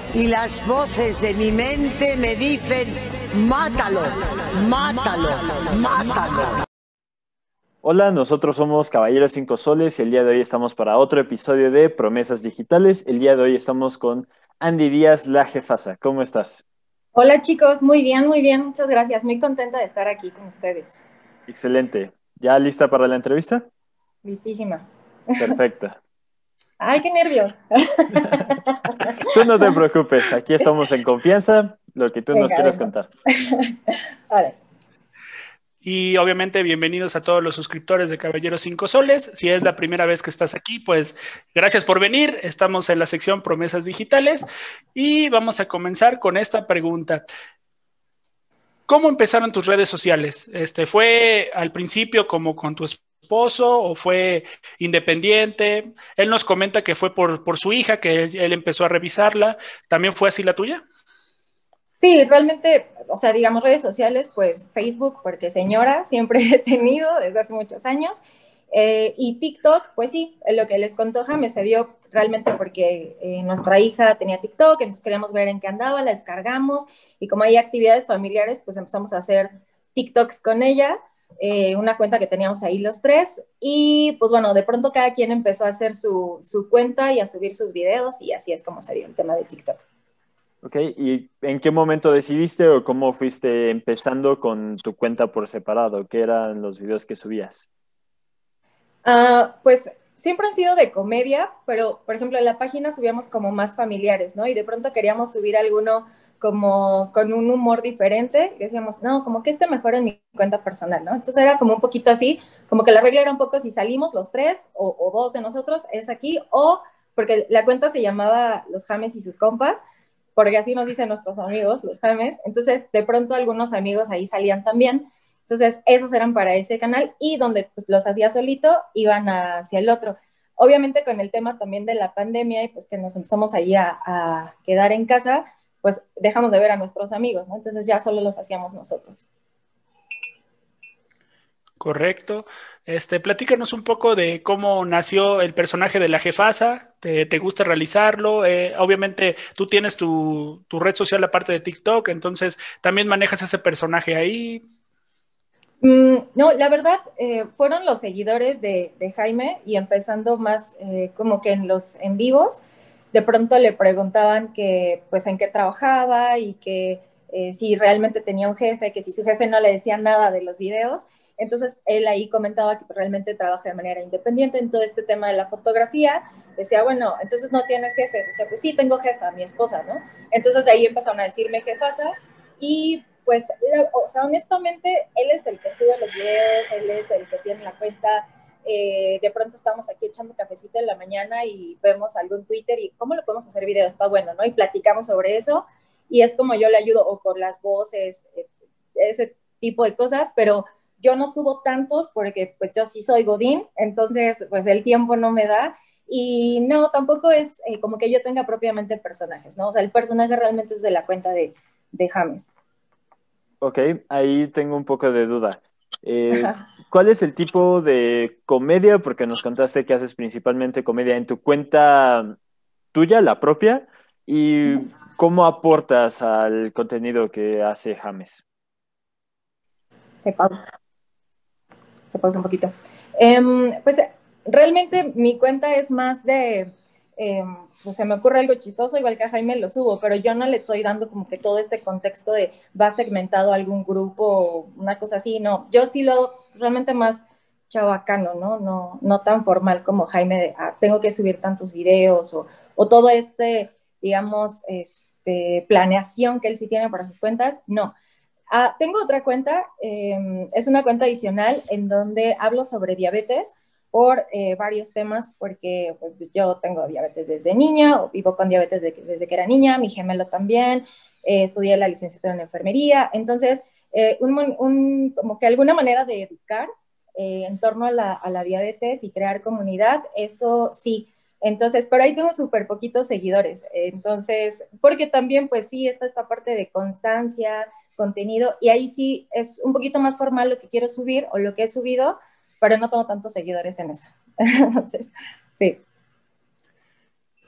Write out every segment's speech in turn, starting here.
y las voces de mi mente me dicen, mátalo, mátalo, mátalo. Hola, nosotros somos Caballeros 5 Soles y el día de hoy estamos para otro episodio de Promesas Digitales. El día de hoy estamos con Andy Díaz, la jefasa. ¿Cómo estás? Hola chicos, muy bien, muchas gracias. Muy contenta de estar aquí con ustedes. Excelente. ¿Ya lista para la entrevista? Listísima. Perfecto. Ay, qué nervios. Tú no te preocupes, aquí estamos en confianza, lo que tú nos Venga, quieras venga. contar. Ahora, Y obviamente bienvenidos a todos los suscriptores de Caballeros 5 Soles. Si es la primera vez que estás aquí, pues gracias por venir. Estamos en la sección Promesas Digitales y vamos a comenzar con esta pregunta. ¿Cómo empezaron tus redes sociales? ¿Fue al principio como con tu esposo o fue independiente? Él nos comenta que fue por su hija, que él empezó a revisarla. ¿También fue así la tuya? sí, realmente, o sea, digamos redes sociales, pues Facebook, porque señora, siempre he tenido desde hace muchos años. Y TikTok, pues sí, lo que les contó Jaime se dio realmente porque nuestra hija tenía TikTok, entonces queríamos ver en qué andaba, la descargamos y como hay actividades familiares, pues empezamos a hacer TikToks con ella, una cuenta que teníamos ahí los tres y pues bueno, de pronto cada quien empezó a hacer su cuenta y a subir sus videos y así es como se dio el tema de TikTok. Ok, ¿y en qué momento decidiste o cómo fuiste empezando con tu cuenta por separado? ¿Qué eran los videos que subías? Pues siempre han sido de comedia, pero por ejemplo en la página subíamos como más familiares, ¿no? Y de pronto queríamos subir alguno como con un humor diferente y decíamos, no, como que mejor en mi cuenta personal, ¿no? Entonces era como un poquito así, como que la regla era un poco si salimos los tres o dos de nosotros, es aquí, o porque la cuenta se llamaba Los James y sus compas, porque así nos dicen nuestros amigos, los James, entonces de pronto algunos amigos ahí salían también, entonces, esos eran para ese canal y donde pues, los hacía solito, iban hacia el otro. Obviamente con el tema también de la pandemia y pues que nos empezamos ahí a quedar en casa, pues dejamos de ver a nuestros amigos, ¿no? Entonces ya solo los hacíamos nosotros. Correcto. Platícanos un poco de cómo nació el personaje de la jefasa. ¿Te gusta realizarlo? Obviamente tú tienes tu red social aparte de TikTok, entonces también manejas ese personaje ahí. No, la verdad, fueron los seguidores de Jaime y empezando más como que en los en vivos, de pronto le preguntaban que pues en qué trabajaba y que si realmente tenía un jefe, que si su jefe no le decía nada de los videos. Entonces él ahí comentaba que realmente trabaja de manera independiente en todo este tema de la fotografía. Decía, bueno, entonces no tienes jefe. Decía, pues sí, tengo jefa, mi esposa, ¿no? Entonces de ahí empezaron a decirme jefasa y pues, o sea, honestamente, él es el que sube los videos, él es el que tiene la cuenta. De pronto estamos aquí echando cafecito en la mañana y vemos algún Twitter y ¿cómo lo podemos hacer video? Está bueno, ¿no? Y platicamos sobre eso y es como yo le ayudo o por las voces, ese tipo de cosas, pero yo no subo tantos porque pues yo sí soy Godín, entonces pues el tiempo no me da y no, tampoco es como que yo tenga propiamente personajes, ¿no? O sea, el personaje realmente es de la cuenta de James. Ok, ahí tengo un poco de duda. Eh, Ajá. ¿Cuál es el tipo de comedia? Porque nos contaste que haces principalmente comedia en tu cuenta tuya, la propia, y cómo aportas al contenido que hace James. Se pausa, se pausa un poquito. Pues realmente mi cuenta es más de, pues se me ocurre algo chistoso, igual que a Jaime lo subo, pero yo no le estoy dando como que todo este contexto de va segmentado a algún grupo o una cosa así, no. Yo sí lo realmente más chabacano, ¿no? No tan formal como Jaime de, tengo que subir tantos videos o todo digamos, planeación que él sí tiene para sus cuentas, no. Tengo otra cuenta, es una cuenta adicional en donde hablo sobre diabetes por varios temas, porque pues, yo tengo diabetes desde niña, o vivo con diabetes desde que era niña, mi gemelo también, estudié la licenciatura en enfermería, entonces, como que alguna manera de educar en torno a la diabetes y crear comunidad, eso sí. Entonces, pero ahí tengo súper poquitos seguidores. Entonces, porque también, pues sí, está esta parte de constancia, contenido y ahí sí es un poquito más formal lo que quiero subir o lo que he subido, pero no tengo tantos seguidores en esa. Entonces, sí.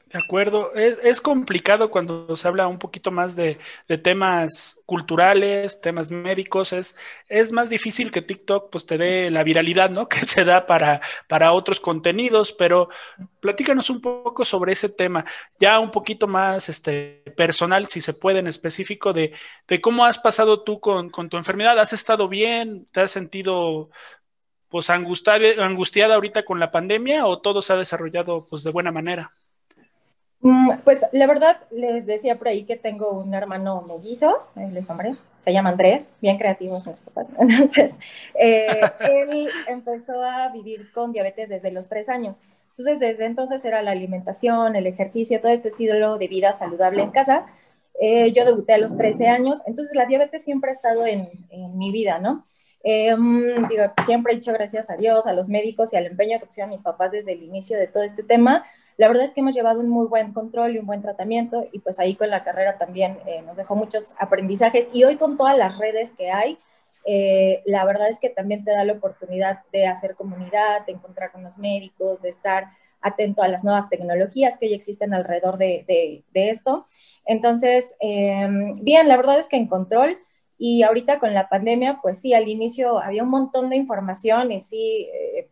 De acuerdo, es complicado cuando se habla un poquito más de temas culturales, temas médicos, es más difícil que TikTok pues te dé la viralidad, ¿no? Que se da para otros contenidos, pero platícanos un poco sobre ese tema, ya un poquito más personal, si se puede, en específico, de cómo has pasado tú con tu enfermedad. ¿Has estado bien? ¿Te has sentido pues angustiada ahorita con la pandemia o todo se ha desarrollado pues de buena manera? Pues la verdad, les decía por ahí que tengo un hermano mellizo, él es hombre, se llama Andrés, bien creativos mis papás. Entonces, él empezó a vivir con diabetes desde los 3 años. Entonces, desde entonces era la alimentación, el ejercicio, todo este estilo de vida saludable en casa. Yo debuté a los 13 años, entonces la diabetes siempre ha estado en mi vida, ¿no? Digo, siempre he dicho gracias a Dios, a los médicos y al empeño que pusieron mis papás desde el inicio de todo este tema. La verdad es que hemos llevado un muy buen control y un buen tratamiento y pues ahí con la carrera también nos dejó muchos aprendizajes y hoy con todas las redes que hay, la verdad es que también te da la oportunidad de hacer comunidad, de encontrar con los médicos, de estar atento a las nuevas tecnologías que hoy existen alrededor de esto. Entonces, bien, la verdad es que en control. Y ahorita con la pandemia, pues sí, al inicio había un montón de información y sí,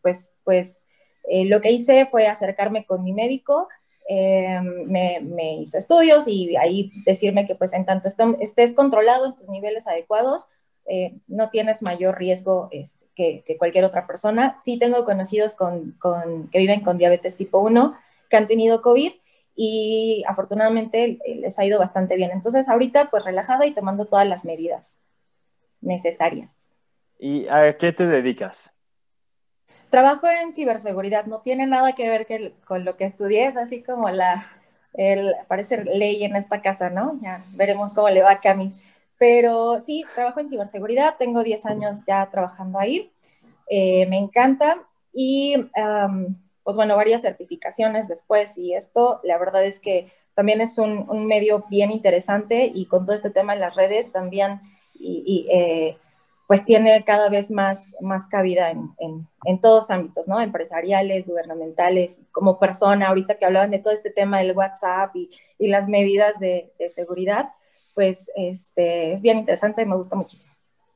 lo que hice fue acercarme con mi médico, me hizo estudios y ahí decirme que pues en tanto estés controlado en tus niveles adecuados, no tienes mayor riesgo que cualquier otra persona. Sí tengo conocidos que viven con diabetes tipo 1, que han tenido COVID y afortunadamente les ha ido bastante bien. Entonces ahorita pues relajada y tomando todas las medidas necesarias. ¿Y a qué te dedicas? Trabajo en ciberseguridad, no tiene nada que ver con lo que estudié, es así como parece ley en esta casa, ¿no? Ya veremos cómo le va a Camis. Pero sí, trabajo en ciberseguridad, tengo 10 años ya trabajando ahí, me encanta y pues bueno, varias certificaciones después y esto, la verdad es que también es un medio bien interesante y con todo este tema en las redes también pues tiene cada vez más cabida en todos ámbitos, ¿no? Empresariales, gubernamentales, como persona, ahorita que hablaban de todo este tema del WhatsApp y las medidas de seguridad, pues es bien interesante y me gusta muchísimo.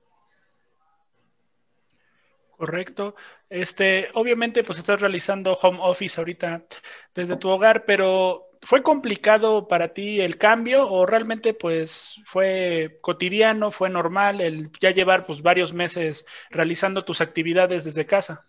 Correcto. Obviamente, pues estás realizando home office ahorita desde tu hogar, pero ¿fue complicado para ti el cambio o realmente pues fue cotidiano, fue normal el ya llevar pues varios meses realizando tus actividades desde casa?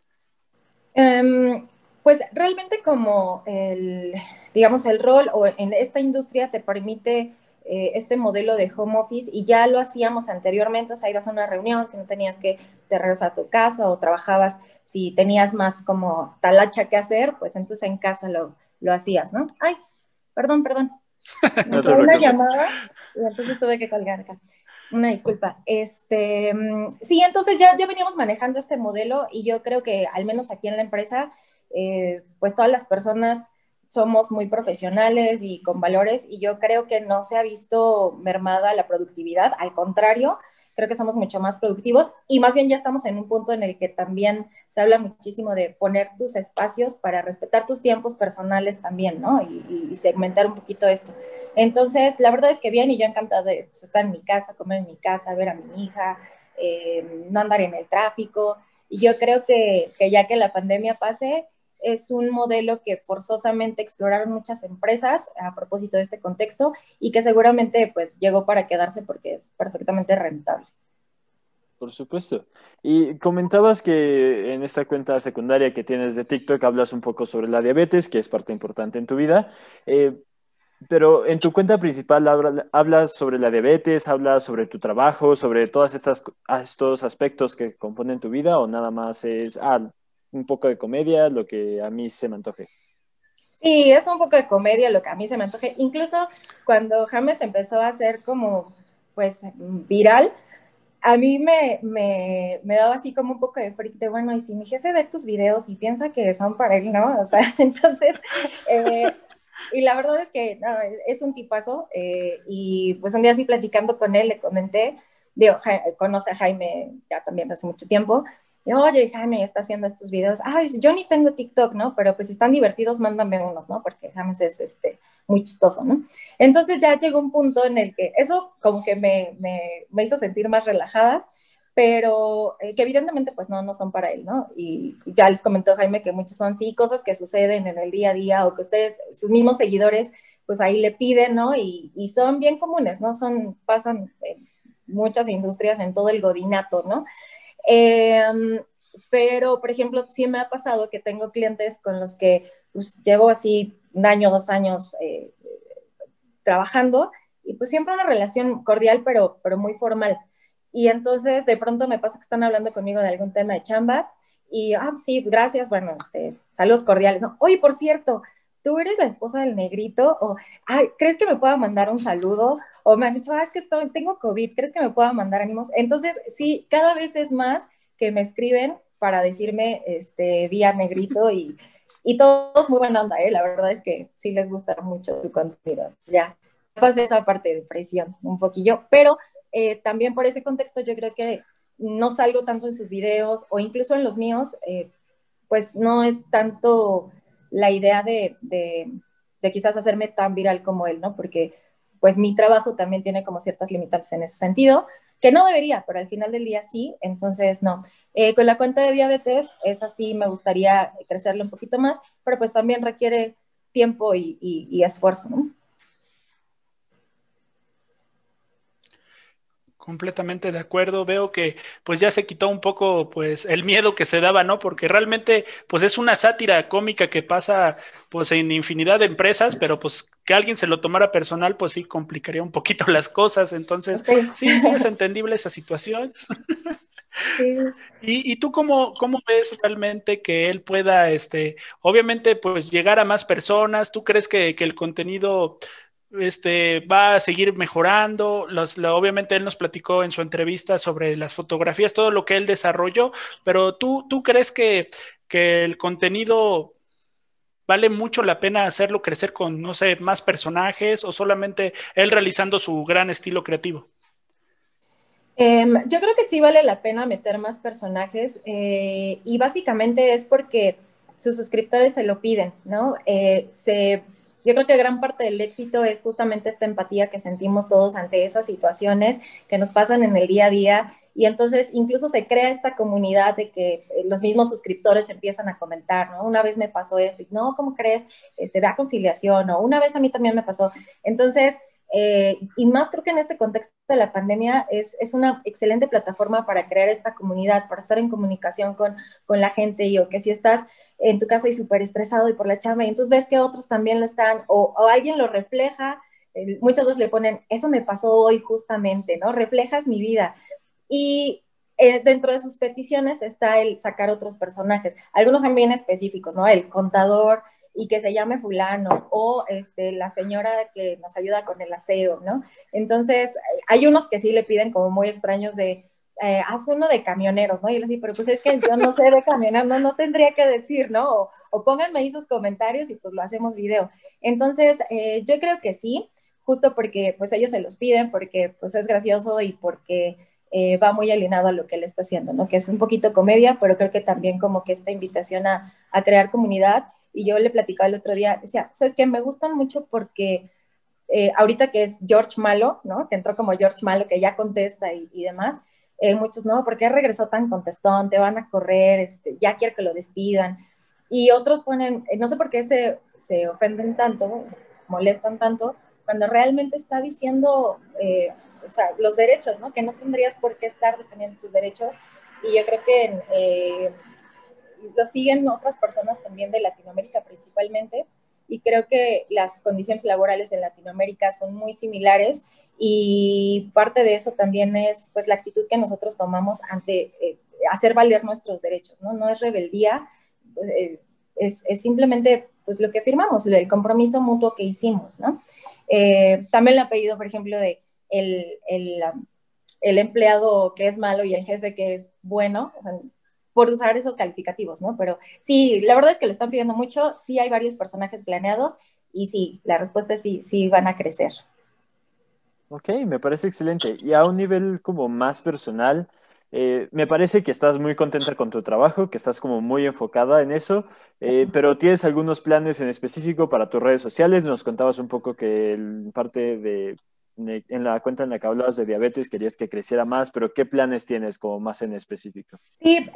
Pues realmente como digamos, el rol o en esta industria te permite este modelo de home office y ya lo hacíamos anteriormente, o sea, ibas a una reunión, si no tenías que te regresar a tu casa o trabajabas, si tenías más como talacha que hacer, pues entonces en casa lo hacías, ¿no? Ay, perdón. No te Entró una preocupes. llamada y entonces tuve que colgar acá. Una disculpa. Sí, entonces ya veníamos manejando este modelo y yo creo que al menos aquí en la empresa, pues todas las personas somos muy profesionales y con valores y yo creo que no se ha visto mermada la productividad, al contrario, creo que somos mucho más productivos y más bien ya estamos en un punto en el que también se habla muchísimo de poner tus espacios para respetar tus tiempos personales también, ¿no? Y segmentar un poquito esto. Entonces, la verdad es que bien y yo encantada de pues, estar en mi casa, comer en mi casa, ver a mi hija, no andar en el tráfico. Y yo creo que ya que la pandemia pase, es un modelo que forzosamente exploraron muchas empresas a propósito de este contexto y que seguramente pues llegó para quedarse porque es perfectamente rentable. Por supuesto. Y comentabas que en esta cuenta secundaria que tienes de TikTok hablas un poco sobre la diabetes, que es parte importante en tu vida. Pero en tu cuenta principal hablas sobre la diabetes, hablas sobre tu trabajo, sobre todos estos aspectos que componen tu vida, o nada más es un poco de comedia, lo que a mí se me antoje. Sí, es un poco de comedia lo que a mí se me antoje. Incluso cuando James empezó a hacer como, pues, viral, a mí me daba así como un poco de freak de, bueno, y si mi jefe ve tus videos y piensa que son para él, ¿no? O sea, entonces, y la verdad es que no, es un tipazo y pues un día así platicando con él le comenté, digo, conoce a Jaime ya también hace mucho tiempo, Y, oye, Jaime está haciendo estos videos. Ay, yo ni tengo TikTok, ¿no? Pero pues si están divertidos, mándame unos, ¿no? Porque Jaime es muy chistoso, ¿no? Entonces ya llegó un punto en el que eso como que me hizo sentir más relajada, pero que evidentemente pues no son para él, ¿no? Y ya les comentó Jaime que muchos son, sí, cosas que suceden en el día a día o que ustedes, sus mismos seguidores, pues ahí le piden, ¿no? Y son bien comunes, ¿no? Pasan en muchas industrias en todo el godinato, ¿no? Pero, por ejemplo, sí me ha pasado que tengo clientes con los que pues, llevo así 1 año, 2 años trabajando y pues siempre una relación cordial, pero muy formal. Y entonces de pronto me pasa que están hablando conmigo de algún tema de chamba y, sí, gracias, bueno, saludos cordiales, ¿no? Oye, por cierto, ¿tú eres la esposa del negrito? O, ay, ¿crees que me pueda mandar un saludo? O me han dicho, es que tengo COVID, ¿crees que me pueda mandar ánimos? Entonces, sí, cada vez es más que me escriben para decirme vía negrito y todos muy buena onda, ¿eh? La verdad es que sí les gusta mucho su contenido. Ya pasé esa parte de presión un poquillo, pero también por ese contexto yo creo que no salgo tanto en sus videos o incluso en los míos, pues no es tanto la idea de quizás hacerme tan viral como él, ¿no? Porque pues mi trabajo también tiene como ciertas limitantes en ese sentido, que no debería, pero al final del día sí, entonces no. Con la cuenta de diabetes, es así, me gustaría crecerlo un poquito más, pero pues también requiere tiempo y esfuerzo, ¿no? Completamente de acuerdo. Veo que pues ya se quitó un poco pues el miedo que se daba, ¿no? Porque realmente pues es una sátira cómica que pasa pues en infinidad de empresas, pero pues que alguien se lo tomara personal pues sí complicaría un poquito las cosas. Entonces sí es entendible esa situación. Sí. ¿Y tú cómo ves realmente que él pueda, obviamente, pues llegar a más personas? ¿Tú crees que el contenido va a seguir mejorando? Obviamente él nos platicó en su entrevista sobre las fotografías, todo lo que él desarrolló, pero ¿tú crees que el contenido vale mucho la pena hacerlo crecer con, no sé, más personajes o solamente él realizando su gran estilo creativo? Yo creo que sí vale la pena meter más personajes y básicamente es porque sus suscriptores se lo piden, ¿no? Yo creo que gran parte del éxito es justamente esta empatía que sentimos todos ante esas situaciones que nos pasan en el día a día y entonces incluso se crea esta comunidad de que los mismos suscriptores empiezan a comentar, ¿no? Una vez me pasó esto y no, ¿cómo crees? Ve a conciliación o una vez a mí también me pasó. Entonces, y más creo que en este contexto de la pandemia es una excelente plataforma para crear esta comunidad, para estar en comunicación con la gente y o que si estás en tu casa y súper estresado y por la chamba y entonces ves que otros también lo están o alguien lo refleja, muchas veces le ponen, eso me pasó hoy justamente, ¿no? Reflejas mi vida. Y dentro de sus peticiones está el sacar otros personajes, algunos son bien específicos, ¿no? El contador, y que se llame fulano, o la señora que nos ayuda con el aseo, ¿no? Entonces, hay unos que sí le piden como muy extraños de, haz uno de camioneros, ¿no? Y yo les digo, pero pues es que yo no sé de camioneros, no tendría que decir, ¿no? O pónganme ahí sus comentarios y pues lo hacemos video. Entonces, yo creo que sí, justo porque pues ellos se los piden, porque pues es gracioso y porque va muy alineado a lo que él está haciendo, ¿no? Que es un poquito comedia, pero creo que también como que esta invitación a crear comunidad. Y yo le platicaba el otro día, decía, ¿sabes qué? Me gustan mucho porque ahorita que es George Malo, ¿no? Que entró como George Malo, que ya contesta y demás, muchos, ¿no? ¿Por qué regresó tan contestón? Te van a correr, ya quiere que lo despidan. Y otros ponen, no sé por qué se ofenden tanto, se molestan tanto, cuando realmente está diciendo, o sea, los derechos, ¿no? Que no tendrías por qué estar defendiendo tus derechos. Y yo creo que lo siguen otras personas también de Latinoamérica principalmente, y creo que las condiciones laborales en Latinoamérica son muy similares y parte de eso también es pues la actitud que nosotros tomamos ante hacer valer nuestros derechos, ¿no? No es rebeldía, es simplemente pues lo que firmamos, el compromiso mutuo que hicimos, ¿no? También le ha pedido, por ejemplo, de el empleado que es malo y el jefe que es bueno, o sea, por usar esos calificativos, ¿no? Pero sí, la verdad es que lo están pidiendo mucho, sí hay varios personajes planeados y sí, la respuesta es sí, sí van a crecer. Ok, me parece excelente. Y a un nivel como más personal, Me parece que estás muy contenta con tu trabajo, que estás como muy enfocada en eso, pero ¿tienes algunos planes en específico para tus redes sociales? Nos contabas un poco que parte en la cuenta en la que hablabas de diabetes querías que creciera más, pero ¿qué planes tienes como más en específico? Sí,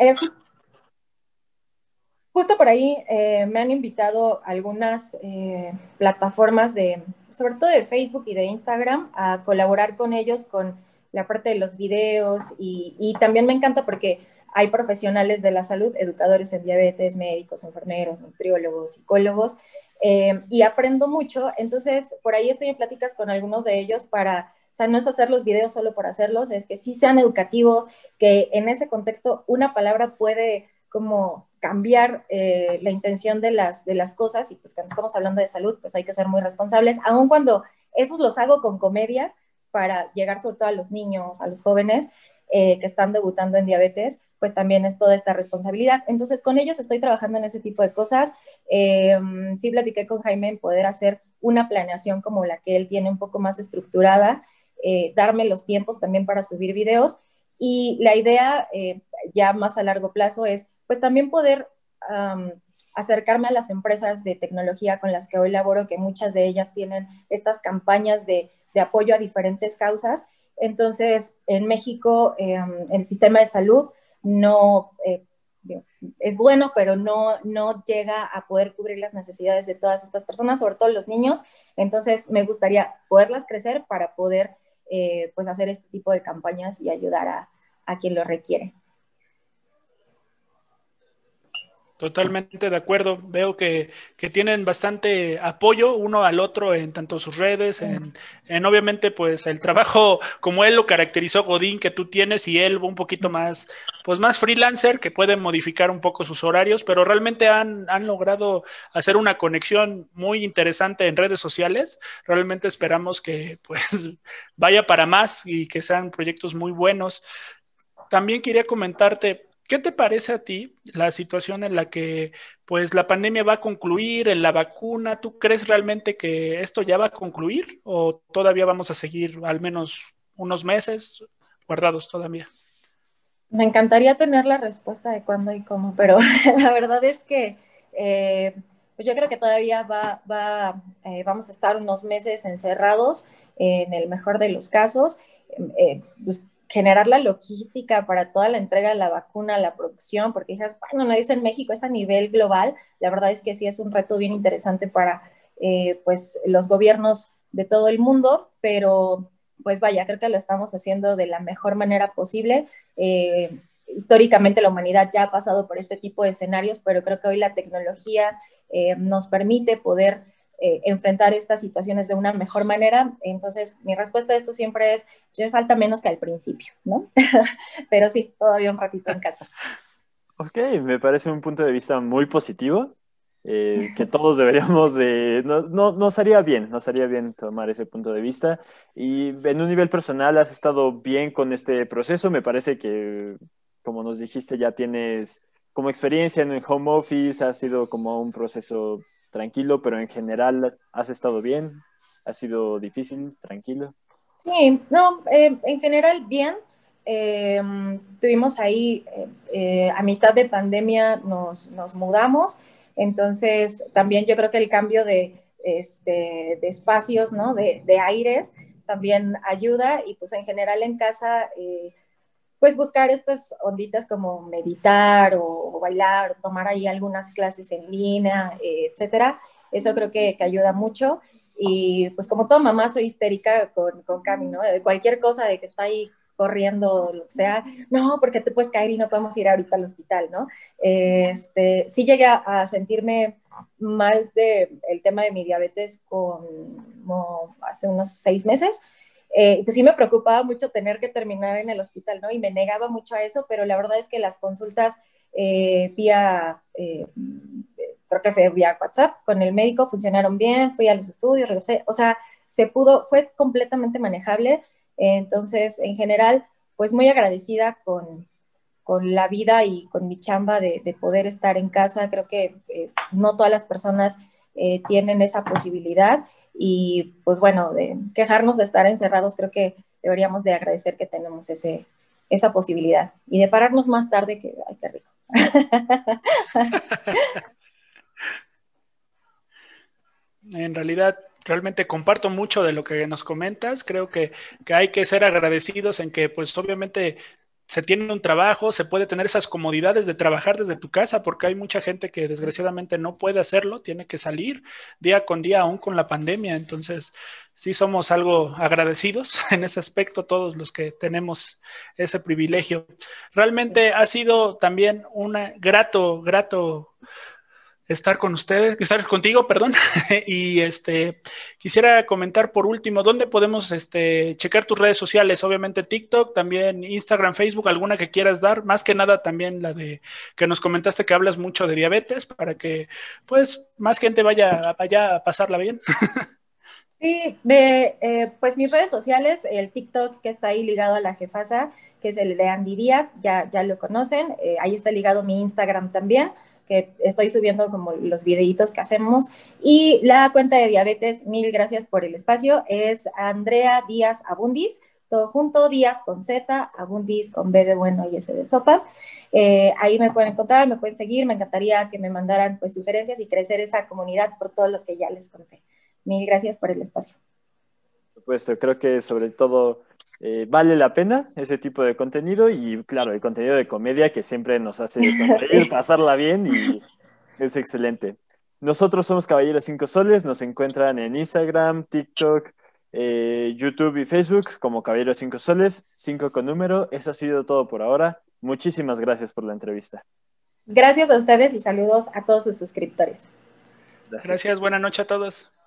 justo por ahí me han invitado algunas plataformas sobre todo de Facebook y de Instagram, a colaborar con ellos con la parte de los videos y también me encanta porque hay profesionales de la salud, educadores en diabetes, médicos, enfermeros, nutriólogos, psicólogos, y aprendo mucho. Entonces, por ahí estoy en pláticas con algunos de ellos para, o sea, no es hacer los videos solo por hacerlos, es que sí sean educativos, que en ese contexto una palabra puede como cambiar la intención de las cosas y pues cuando estamos hablando de salud pues hay que ser muy responsables, aun cuando esos los hago con comedia para llegar sobre todo a los niños, a los jóvenes que están debutando en diabetes, pues también es toda esta responsabilidad. Entonces con ellos estoy trabajando en ese tipo de cosas. Sí platiqué con Jaime en poder hacer una planeación como la que él tiene un poco más estructurada, darme los tiempos también para subir videos y la idea ya más a largo plazo es pues también poder acercarme a las empresas de tecnología con las que hoy laboro, que muchas de ellas tienen estas campañas de apoyo a diferentes causas. Entonces, en México, el sistema de salud no es bueno, pero no llega a poder cubrir las necesidades de todas estas personas, sobre todo los niños. Entonces, me gustaría poderlas crecer para poder pues hacer este tipo de campañas y ayudar a quien lo requiere. Totalmente de acuerdo. Veo que tienen bastante apoyo uno al otro en tanto sus redes, en obviamente pues el trabajo como él lo caracterizó Godín que tú tienes y él un poquito más, pues más freelancer que puede modificar un poco sus horarios, pero realmente han logrado hacer una conexión muy interesante en redes sociales. Realmente esperamos que pues vaya para más y que sean proyectos muy buenos. También quería comentarte, ¿qué te parece a ti la situación en la que pues la pandemia va a concluir, en la vacuna? ¿Tú crees realmente que esto ya va a concluir o todavía vamos a seguir al menos unos meses guardados todavía? Me encantaría tener la respuesta de cuándo y cómo, pero la verdad es que pues yo creo que todavía vamos a estar unos meses encerrados en el mejor de los casos. Pues, generar la logística para toda la entrega de la vacuna, la producción, porque dices, bueno, no dice en México, es a nivel global. La verdad es que sí es un reto bien interesante para pues los gobiernos de todo el mundo, pero pues vaya, creo que lo estamos haciendo de la mejor manera posible. Históricamente la humanidad ya ha pasado por este tipo de escenarios, pero creo que hoy la tecnología nos permite poder enfrentar estas situaciones de una mejor manera. Entonces, mi respuesta a esto siempre es, yo me falta menos que al principio, ¿no? Pero sí, todavía un ratito en casa. Ok, me parece un punto de vista muy positivo, que todos deberíamos de... nos haría bien tomar ese punto de vista. Y en un nivel personal, ¿has estado bien con este proceso? Me parece que, como nos dijiste, ya tienes como experiencia en el home office, ha sido como un proceso tranquilo, pero en general, ¿has estado bien? ¿Ha sido difícil? ¿Tranquilo? Sí, no, en general bien. Tuvimos ahí, a mitad de pandemia nos mudamos, entonces también yo creo que el cambio de espacios, ¿no? De aires, también ayuda y pues en general en casa, pues buscar estas onditas como meditar o bailar, o tomar ahí algunas clases en línea, etcétera. Eso creo que ayuda mucho. Y pues como toda mamá soy histérica con Cami, ¿no? De cualquier cosa de que está ahí corriendo, lo que sea, no, porque te puedes caer y no podemos ir ahorita al hospital, ¿no? Sí llegué a sentirme mal del tema de mi diabetes como hace unos 6 meses. Pues sí me preocupaba mucho tener que terminar en el hospital, ¿no? Y me negaba mucho a eso, pero la verdad es que las consultas creo que fue vía WhatsApp con el médico, funcionaron bien, fui a los estudios, regresé, o sea, fue completamente manejable. Entonces, en general, pues muy agradecida con la vida y con mi chamba de poder estar en casa. Creo que no todas las personas tienen esa posibilidad y pues bueno, de quejarnos de estar encerrados, creo que deberíamos de agradecer que tenemos esa posibilidad. Y de pararnos más tarde, que, ay, qué rico. En realidad, realmente comparto mucho de lo que nos comentas. Creo que hay que ser agradecidos en que, pues, obviamente se tiene un trabajo, se puede tener esas comodidades de trabajar desde tu casa, porque hay mucha gente que desgraciadamente no puede hacerlo, tiene que salir día con día, aún con la pandemia. Entonces, sí somos algo agradecidos en ese aspecto, todos los que tenemos ese privilegio. Realmente ha sido también un grato estar con ustedes, estar contigo, perdón. Y quisiera comentar por último, ¿dónde podemos checar tus redes sociales? Obviamente TikTok, también Instagram, Facebook, alguna que quieras dar, más que nada también la de que nos comentaste que hablas mucho de diabetes, para que pues más gente vaya a pasarla bien. Sí, pues mis redes sociales, el TikTok que está ahí ligado a la Jefasa, que es el de Andy Díaz, ya lo conocen, ahí está ligado mi Instagram también, que estoy subiendo como los videitos que hacemos, y la cuenta de diabetes, mil gracias por el espacio, es Andrea Díaz Abundis, todo junto, Díaz con Z, Abundis con B de bueno y S de sopa. Ahí me pueden encontrar, me pueden seguir, me encantaría que me mandaran pues sugerencias y crecer esa comunidad por todo lo que ya les conté. Mil gracias por el espacio. Por supuesto, creo que sobre todo vale la pena ese tipo de contenido y claro, el contenido de comedia que siempre nos hace sonreír, pasarla bien y es excelente. Nosotros somos Caballeros 5 Soles, nos encuentran en Instagram, TikTok, YouTube y Facebook como Caballeros 5 Soles, 5 con número. Eso ha sido todo por ahora. Muchísimas gracias por la entrevista. Gracias a ustedes y saludos a todos sus suscriptores. Gracias, buena noche a todos.